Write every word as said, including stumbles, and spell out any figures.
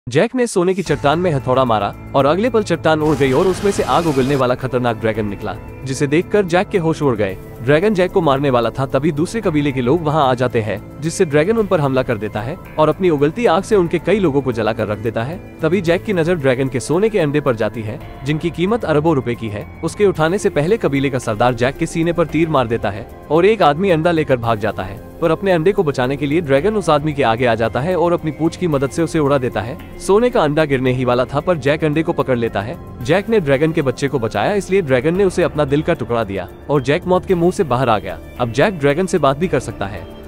Jack ने सोने की चट्टान में हथौड़ा मारा और अगले पल चट्टान उड़ गई और उसमें से आग उगलने वाला खतरनाक ड्रैगन निकला, जिसे देखकर जैक के होश उड़ गए। ड्रैगन जैक को मारने वाला था, तभी दूसरे कबीले के लोग वहां आ जाते हैं, जिससे ड्रैगन उन पर हमला कर देता है और अपनी उगलती आग से उनके कई लोगों को जलाकर रख देता है। तभी जैक की नजर ड्रैगन के सोने के अंडे पर जाती है, जिनकी कीमत अरबों रुपए की है। उसके उठाने से पहले कबीले का सरदार जैक के सीने पर तीर मार देता है और एक आदमी अंडा लेकर भाग जाता है, पर अपने अंडे को बचाने के लिए ड्रैगन उस आदमी के आगे आ जाता है और अपनी पूंछ की मदद से उसे उड़ा देता है। सोने का अंडा गिरने ही वाला था, पर जैक अंडे को पकड़ लेता है। जैक ने ड्रैगन के बच्चे को बचाया, इसलिए ड्रैगन ने उसे अपना दिल का टुकड़ा दिया और जैक मौत के मुंह से बाहर आ गया। अब जैक ड्रैगन से बात भी कर सकता है।